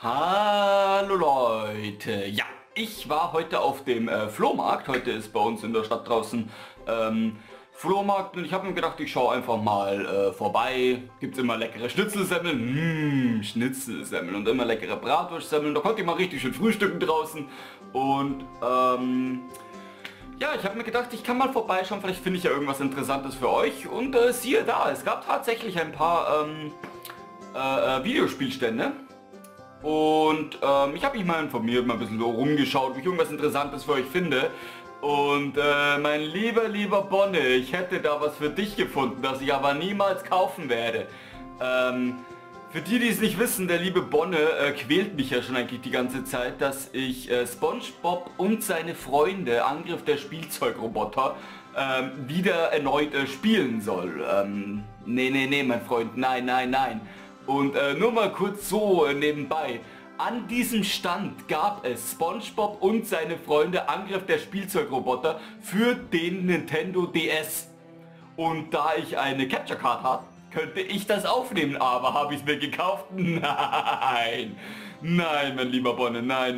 Hallo Leute, ja, ich war heute auf dem Flohmarkt. Heute ist bei uns in der Stadt draußen Flohmarkt und ich habe mir gedacht, ich schaue einfach mal vorbei. Gibt's immer leckere Schnitzelsemmeln, Schnitzelsemmeln und immer leckere Bratwurstsemmeln. Da konnte ich mal richtig schön frühstücken draußen und ja, ich habe mir gedacht, ich kann mal vorbeischauen, vielleicht finde ich ja irgendwas Interessantes für euch und siehe da, es gab tatsächlich ein paar Videospielstände. Und ich habe mich mal informiert, mal ein bisschen so rumgeschaut, ob ich irgendwas Interessantes für euch finde. Und mein lieber Bonne, ich hätte da was für dich gefunden, das ich aber niemals kaufen werde. Für die, die es nicht wissen, der liebe Bonne quält mich ja schon eigentlich die ganze Zeit, dass ich SpongeBob und seine Freunde, Angriff der Spielzeugroboter, wieder erneut spielen soll. Nee, mein Freund, nein. Und nur mal kurz so nebenbei. An diesem Stand gab es SpongeBob und seine Freunde Angriff der Spielzeugroboter für den Nintendo DS. Und da ich eine Capture Card habe, könnte ich das aufnehmen. Aber habe ich es mir gekauft? Nein. Nein, mein lieber Bonne. Nein.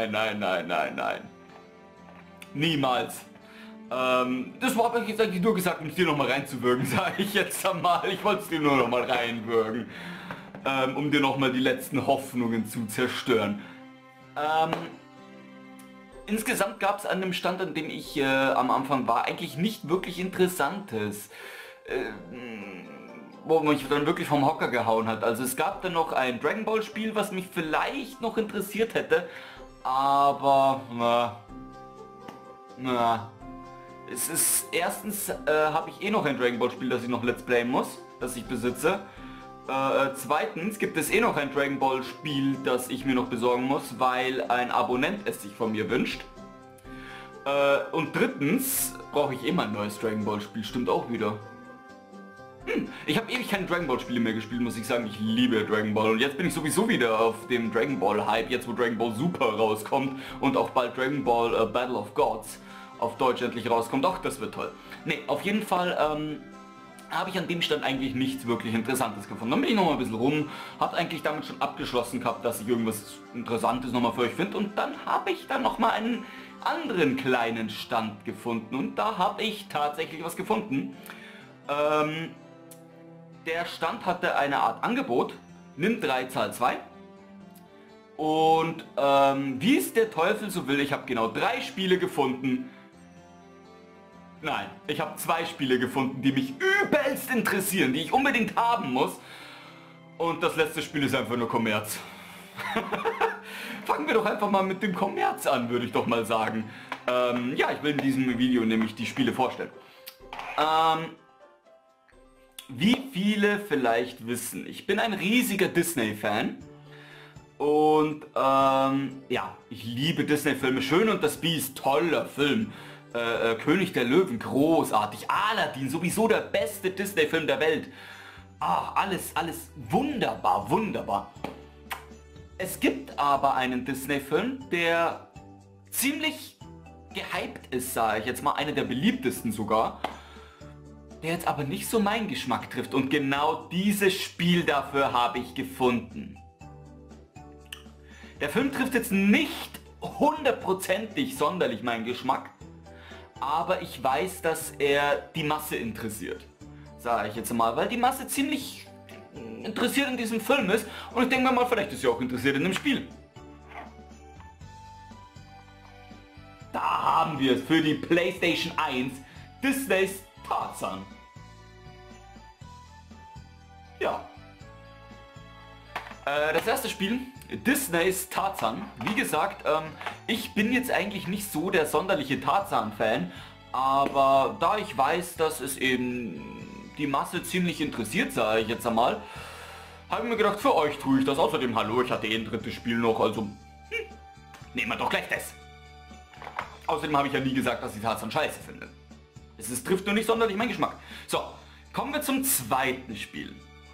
Niemals. Das war aber jetzt eigentlich nur gesagt, um es dir nochmal reinzuwürgen, sage ich jetzt einmal. Ich wollte es dir nur nochmal reinwürgen. Um dir nochmal die letzten Hoffnungen zu zerstören. Insgesamt gab es an dem Stand, an dem ich am Anfang war, eigentlich nicht wirklich Interessantes. Wo mich dann wirklich vom Hocker gehauen hat. Also es gab dann noch ein Dragon Ball Spiel, was mich vielleicht noch interessiert hätte. Aber es ist erstens habe ich noch ein Dragon Ball Spiel, das ich noch Let's Playen muss, das ich besitze. Zweitens gibt es noch ein Dragon Ball Spiel, das ich mir noch besorgen muss, weil ein Abonnent es sich von mir wünscht. Und drittens brauche ich immer ein neues Dragon Ball Spiel, stimmt auch wieder. Ich habe ewig keine Dragon Ball Spiele mehr gespielt, muss ich sagen. Ich liebe Dragon Ball und jetzt bin ich sowieso wieder auf dem Dragon Ball Hype, jetzt wo Dragon Ball Super rauskommt und auch bald Dragon Ball Battle of Gods auf Deutsch endlich rauskommt. Ach, das wird toll. Ne, auf jeden Fall habe ich an dem Stand eigentlich nichts wirklich Interessantes gefunden. Dann bin ich noch mal ein bisschen rum, habe eigentlich damit schon abgeschlossen gehabt, dass ich irgendwas Interessantes nochmal für euch finde. Und dann habe ich dann nochmal einen anderen kleinen Stand gefunden. Und da habe ich tatsächlich was gefunden. Der Stand hatte eine Art Angebot. Nimm 3, zahl 2. Und wie es der Teufel so will, ich habe genau 3 Spiele gefunden. Nein, ich habe 2 Spiele gefunden, die mich übelst interessieren, die ich unbedingt haben muss. Und das letzte Spiel ist einfach nur Kommerz. Fangen wir doch einfach mal mit dem Kommerz an, würde ich doch mal sagen. Ja, ich will in diesem Video nämlich die Spiele vorstellen. Wie viele vielleicht wissen, ich bin ein riesiger Disney-Fan. Und ja, ich liebe Disney-Filme. Schön und das Biest, toller Film. König der Löwen, großartig. Aladdin, sowieso der beste Disney-Film der Welt. Ah, alles wunderbar. Es gibt aber einen Disney-Film, der ziemlich gehypt ist, sage ich jetzt mal, einer der beliebtesten sogar, der jetzt aber nicht so meinen Geschmack trifft. Und genau dieses Spiel dafür habe ich gefunden. Der Film trifft jetzt nicht hundertprozentig sonderlich meinen Geschmack, aber ich weiß, dass er die Masse interessiert, sage ich jetzt mal, weil die Masse ziemlich interessiert in diesem Film ist und ich denke mir mal, vielleicht ist sie auch interessiert in dem Spiel. Da haben wir es für die PlayStation 1, Disneys Tarzan. Ja. Das erste Spiel, Disneys Tarzan. Wie gesagt, ich bin jetzt eigentlich nicht so der sonderliche Tarzan-Fan, aber da ich weiß, dass es eben die Masse ziemlich interessiert, sage ich jetzt einmal, habe ich mir gedacht, für euch tue ich das. Außerdem, hallo, ich hatte ein drittes Spiel noch, also nehmen wir doch gleich das. Außerdem habe ich ja nie gesagt, dass ich Tarzan scheiße finde. Es trifft nur nicht sonderlich meinen Geschmack. So, kommen wir zum zweiten Spiel.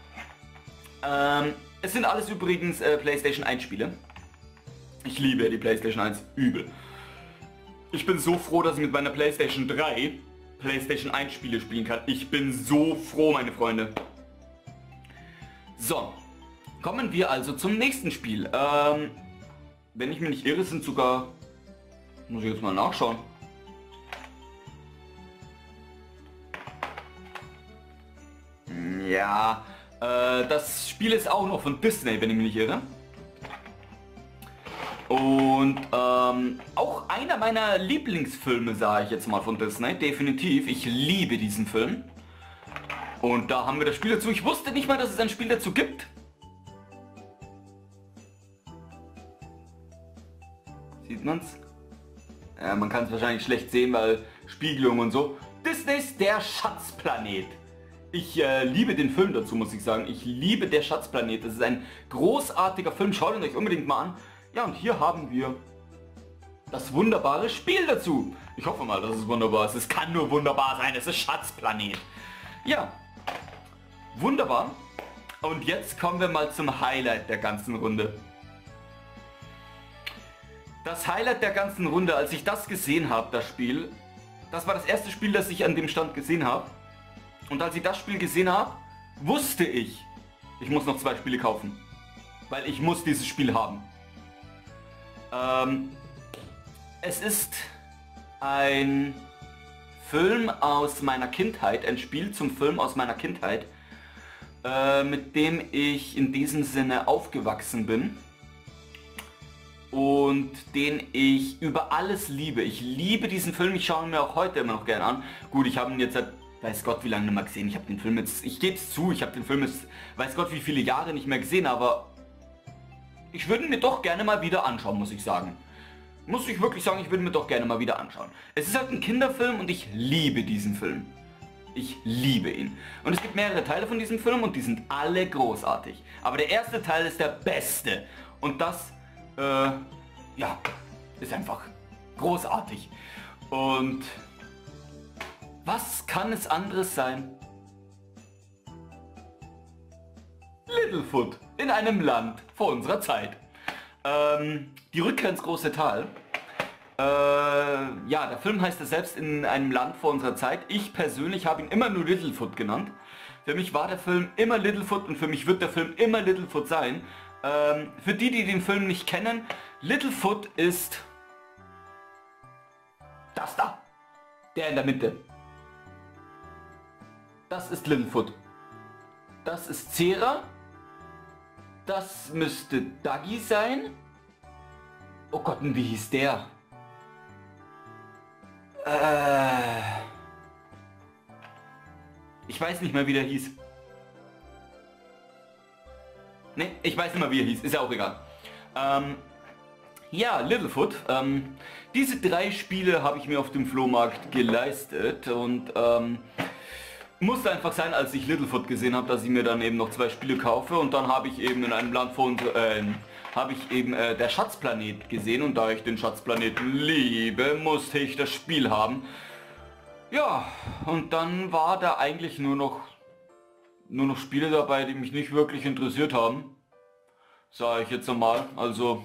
Es sind alles übrigens PlayStation 1 Spiele. Ich liebe die PlayStation 1 übel. Ich bin so froh, dass ich mit meiner PlayStation 3 PlayStation 1 Spiele spielen kann. Ich bin so froh, meine Freunde. So, Kommen wir also zum nächsten Spiel. Wenn ich mich nicht irre, sind sogar... Muss ich jetzt mal nachschauen. Ja, das Spiel ist auch noch von Disney, wenn ich mich nicht irre. Und auch einer meiner Lieblingsfilme, sage ich jetzt mal, von Disney. Definitiv. Ich liebe diesen Film. Und da haben wir das Spiel dazu. Ich wusste nicht mal, dass es ein Spiel dazu gibt. Sieht man's? Ja, man kann es wahrscheinlich schlecht sehen, weil Spiegelung und so. Disneys Der Schatzplanet. Ich liebe den Film dazu, muss ich sagen. Ich liebe Der Schatzplanet. Das ist ein großartiger Film. Schaut ihn euch unbedingt mal an. Ja, und hier haben wir das wunderbare Spiel dazu. Ich hoffe mal, dass es wunderbar ist. Es kann nur wunderbar sein. Es ist Schatzplanet. Ja, wunderbar. Und jetzt kommen wir mal zum Highlight der ganzen Runde. Das Highlight der ganzen Runde, als ich das gesehen habe, das Spiel, das war das erste Spiel, das ich an dem Stand gesehen habe. Und als ich das Spiel gesehen habe, wusste ich muss noch 2 Spiele kaufen. Weil ich muss dieses Spiel haben. Es ist ein Film aus meiner Kindheit, ein Spiel zum Film aus meiner Kindheit, mit dem ich in diesem Sinne aufgewachsen bin. Und den ich über alles liebe. Ich liebe diesen Film, ich schaue ihn mir auch heute immer noch gerne an. Gut, ich habe ihn jetzt seit, weiß Gott wie lange nicht mehr gesehen. Ich habe den Film jetzt, ich gebe es zu, ich habe den Film jetzt, weiß Gott wie viele Jahre nicht mehr gesehen, aber ich würde ihn mir doch gerne mal wieder anschauen, muss ich sagen. Muss ich wirklich sagen, ich würde mir doch gerne mal wieder anschauen. Es ist halt ein Kinderfilm und ich liebe diesen Film. Ich liebe ihn. Und es gibt mehrere Teile von diesem Film und die sind alle großartig. Aber der erste Teil ist der beste. Und das ja, ist einfach großartig. Und was kann es anderes sein? Littlefoot in einem Land vor unserer Zeit. Die Rückkehr ins große Tal. Ja, der Film heißt ja selbst in einem Land vor unserer Zeit. Ich persönlich habe ihn immer nur Littlefoot genannt. Für mich war der Film immer Littlefoot und für mich wird der Film immer Littlefoot sein. Für die, die den Film nicht kennen, Littlefoot ist das da. Der in der Mitte. Das ist Littlefoot. Das ist Zera. Das müsste Duggy sein. Oh Gott, und wie hieß der? Ich weiß nicht mehr, wie der hieß. Ne, ich weiß nicht mehr, wie er hieß. Ist ja auch egal. Ja, Littlefoot. Diese 3 Spiele habe ich mir auf dem Flohmarkt geleistet und musste einfach sein, als ich Littlefoot gesehen habe, dass ich mir dann eben noch 2 Spiele kaufe und dann habe ich eben in einem Land vor uns, habe ich eben Der Schatzplanet gesehen und da ich den Schatzplaneten liebe, musste ich das Spiel haben. Ja, und dann war da eigentlich nur noch Spiele dabei, die mich nicht wirklich interessiert haben. Sage ich jetzt einmal. Also,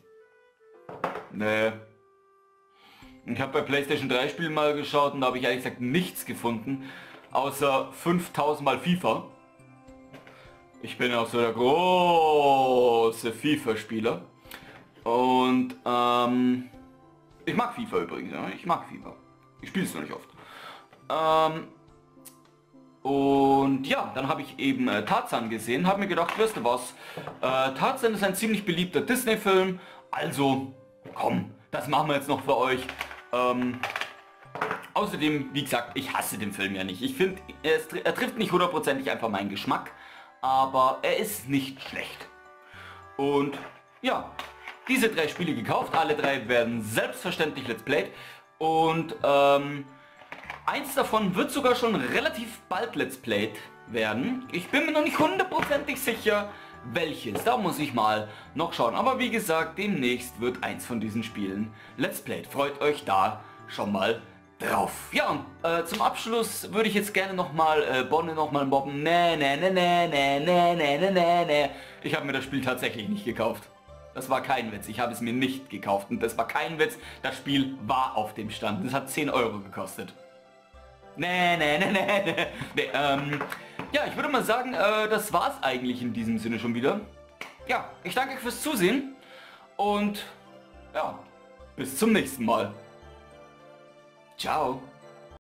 ne. Ich habe bei PlayStation 3 Spielen mal geschaut und da habe ich ehrlich gesagt nichts gefunden. Außer 5000 Mal FIFA. Ich bin auch so der große FIFA-Spieler. Und ich mag FIFA übrigens. Ja? Ich mag FIFA. Ich spiele es noch nicht oft. Und ja, dann habe ich eben Tarzan gesehen, habe mir gedacht, weißt du was, Tarzan ist ein ziemlich beliebter Disney-Film, also komm, das machen wir jetzt noch für euch. Außerdem, wie gesagt, ich hasse den Film ja nicht. Ich finde, er trifft nicht hundertprozentig einfach meinen Geschmack, aber er ist nicht schlecht. Und ja, diese 3 Spiele gekauft, alle 3 werden selbstverständlich Let's Played und eins davon wird sogar schon relativ bald Let's Played werden. Ich bin mir noch nicht hundertprozentig sicher, welches. Da muss ich mal noch schauen. Aber wie gesagt, demnächst wird eins von diesen Spielen Let's Played. Freut euch da schon mal drauf. Ja, und zum Abschluss würde ich jetzt gerne nochmal Bonne nochmal mobben. Nee. Ich habe mir das Spiel tatsächlich nicht gekauft. Das war kein Witz. Ich habe es mir nicht gekauft. Und das war kein Witz. Das Spiel war auf dem Stand. Das hat 10 Euro gekostet. Nee. Ja, ich würde mal sagen, das war's eigentlich in diesem Sinne schon wieder. ja, ich danke euch fürs Zusehen und ja, bis zum nächsten Mal. Ciao.